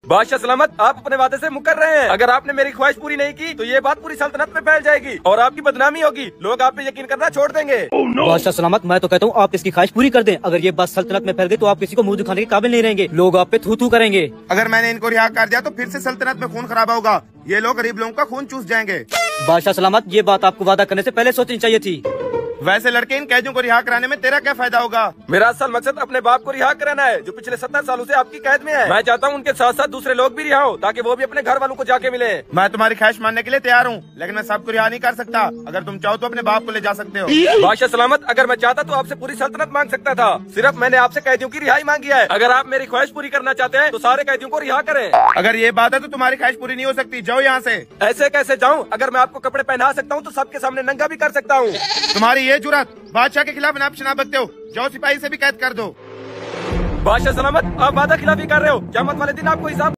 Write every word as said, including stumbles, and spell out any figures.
बादशाह सलामत, आप अपने वादे से मुकर रहे हैं। अगर आपने मेरी ख्वाहिश पूरी नहीं की तो ये बात पूरी सल्तनत में फैल जाएगी और आपकी बदनामी होगी। लोग आप पे यकीन करना छोड़ देंगे। oh, no. बादशाह सलामत, मैं तो कहता हूँ आप इसकी ख्वाहिश पूरी कर दें। अगर ये बात सल्तनत में फैल गई तो आप किसी को मुंह दिखाने के काबिल नहीं रहेंगे। लोग आप पे थू थू करेंगे। अगर मैंने इनको रिहा कर दिया तो फिर से सल्तनत में खून खराबा होगा। ये लोग गरीब लोगों का खून चूस जाएंगे। बादशाह सलामत, ये बात आपको वादा करने से पहले सोचनी चाहिए थी। वैसे लड़के, इन कैदियों को रिहा कराने में तेरा क्या फायदा होगा? मेरा असल मकसद अपने बाप को रिहा कराना है जो पिछले सत्तर सालों से आपकी कैद में है। मैं चाहता हूँ उनके साथ साथ दूसरे लोग भी रिहा हो ताकि वो भी अपने घर वालों को जाके मिले। मैं तुम्हारी ख्वाहिश मानने के लिए तैयार हूँ, लेकिन मैं सबको रिहा नहीं कर सकता। अगर तुम चाहो तो अपने बाप को ले जा सकते हो। बादशाह सलामत, अगर मैं चाहता तो आपसे पूरी सल्तनत मांग सकता था। सिर्फ मैंने आपसे कैदियों की रिहाई मांगी है। अगर आप मेरी ख्वाहिश पूरी करना चाहते हैं तो सारे कैदियों को रिहा करें। अगर ये बात है तो तुम्हारी ख्वाहिश पूरी नहीं हो सकती। जाओ यहाँ से। ऐसे कैसे जाऊँ? अगर मैं आपको कपड़े पहना सकता हूँ तो सबके सामने नंगा भी कर सकता हूँ। तुम्हारी ये जुर्रत, बादशाह के खिलाफ नाप शनाप बकते हो। जाओ सिपाही से भी कैद कर दो। बादशाह सलामत, आप वादा खिलाफी कर रहे हो। क़यामत वाले दिन आपको हिसाब